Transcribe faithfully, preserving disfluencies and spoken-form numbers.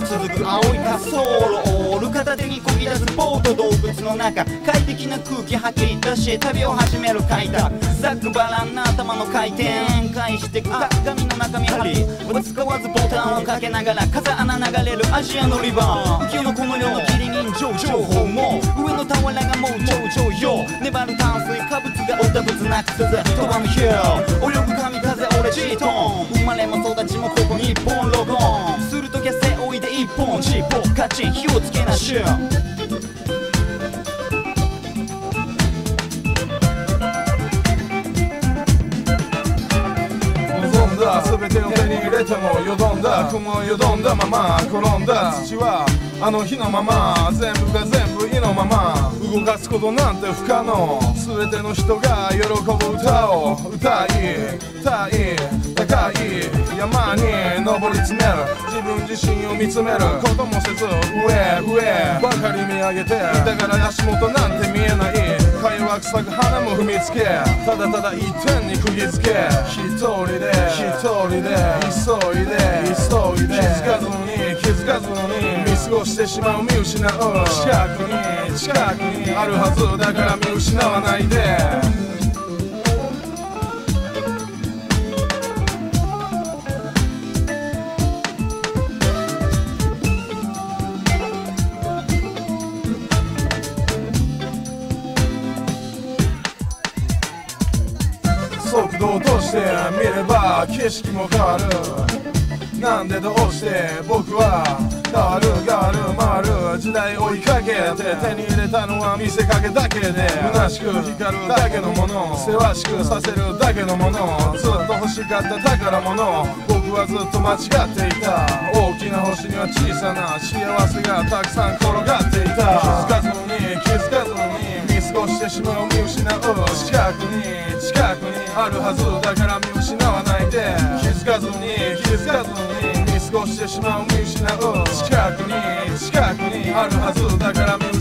続く青い滑走路オール片手に漕ぎ出すボート洞窟の中快適な空気吐き出し旅を始める開拓ざっくばらんな頭の回転返してく鏡の中見張り使わずボタンをかけながら風穴流れるアジアのリバー浮世のこの世のギリ人情情報も上の俵がもう上々よ粘る淡水化物がおたぶつなくすず飛ばぬヒュー泳ぐ神風俺ジートン生まれも育ちもここ日本ロゴンするときは背負いで一本チッポカチン火をつけなしゅ全てを手に入れてもよどんだ雲よどんだまま転んだ土はあの日のまま全部が全部意のまま動かすことなんて不可能全ての人が喜ぶ歌を歌いたい高い山に登り詰める自分自身を見つめることもせず上上ばかり見上げてだから足元なんて見えない会話臭く花も踏みつけただただ一点に釘付け一人で一人で急いで急いで気づかずに気づかずに見過ごしてしまう見失う近くに近くにあるはずだから見失わないで速度落として見れば景色も変わるなんでどうして僕は変わる変わる回る時代追いかけて手に入れたのは見せかけだけで虚しく光るだけのものせわしくさせるだけのものずっと欲しかった宝物僕はずっと間違っていた大きな星には小さな幸せがたくさん転がっていた気づかずに気づかずに見過ごしてしまう見失う近くに近くにあるはずだから見失わないで気づかずに気づかずに見過ごしてしまう見失う近くに近くにあるはずだから見